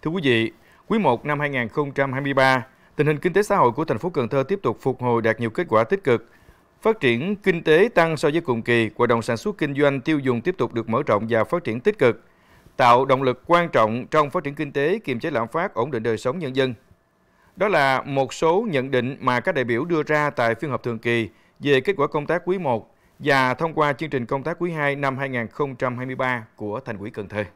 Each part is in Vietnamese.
Thưa quý vị, quý 1 năm 2023, tình hình kinh tế xã hội của thành phố Cần Thơ tiếp tục phục hồi đạt nhiều kết quả tích cực. Phát triển kinh tế tăng so với cùng kỳ, hoạt động sản xuất kinh doanh tiêu dùng tiếp tục được mở rộng và phát triển tích cực, tạo động lực quan trọng trong phát triển kinh tế, kiềm chế lạm phát, ổn định đời sống nhân dân. Đó là một số nhận định mà các đại biểu đưa ra tại phiên họp thường kỳ về kết quả công tác quý 1 và thông qua chương trình công tác quý 2 năm 2023 của Thành ủy Cần Thơ.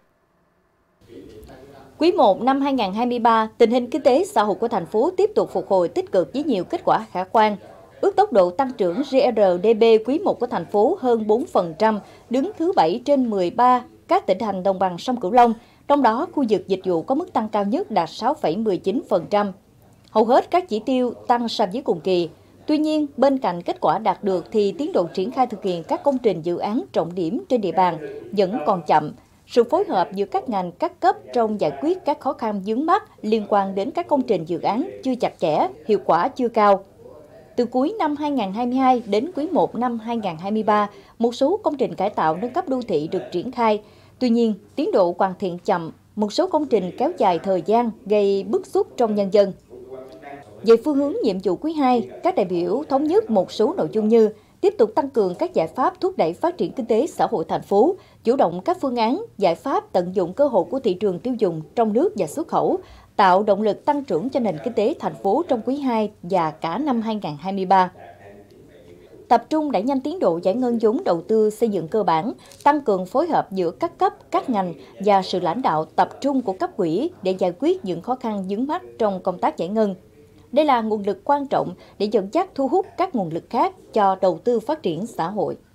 Quý 1 năm 2023, tình hình kinh tế xã hội của thành phố tiếp tục phục hồi tích cực với nhiều kết quả khả quan. Ước tốc độ tăng trưởng GRDP quý 1 của thành phố hơn 4%, đứng thứ 7 trên 13 các tỉnh thành đồng bằng sông Cửu Long, trong đó khu vực dịch vụ có mức tăng cao nhất đạt 6,19%. Hầu hết các chỉ tiêu tăng so với cùng kỳ. Tuy nhiên, bên cạnh kết quả đạt được thì tiến độ triển khai thực hiện các công trình dự án trọng điểm trên địa bàn vẫn còn chậm. Sự phối hợp giữa các ngành các cấp trong giải quyết các khó khăn vướng mắc liên quan đến các công trình dự án chưa chặt chẽ, hiệu quả chưa cao. Từ cuối năm 2022 đến quý 1 năm 2023, một số công trình cải tạo nâng cấp đô thị được triển khai. Tuy nhiên, tiến độ hoàn thiện chậm, một số công trình kéo dài thời gian gây bức xúc trong nhân dân. Về phương hướng nhiệm vụ quý 2, các đại biểu thống nhất một số nội dung như tiếp tục tăng cường các giải pháp thúc đẩy phát triển kinh tế xã hội thành phố, chủ động các phương án, giải pháp tận dụng cơ hội của thị trường tiêu dùng trong nước và xuất khẩu, tạo động lực tăng trưởng cho nền kinh tế thành phố trong quý 2 và cả năm 2023. Tập trung đẩy nhanh tiến độ giải ngân vốn đầu tư xây dựng cơ bản, tăng cường phối hợp giữa các cấp, các ngành và sự lãnh đạo tập trung của cấp ủy để giải quyết những khó khăn vướng mắc trong công tác giải ngân. Đây là nguồn lực quan trọng để dẫn dắt thu hút các nguồn lực khác cho đầu tư phát triển xã hội.